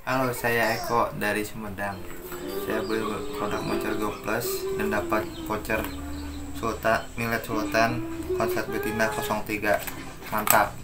Halo, saya Eko dari Sumedang. Saya beli produk Moncer Go Plus dan dapat voucher Sultan Millet Sultan konsep betina 03. Mantap.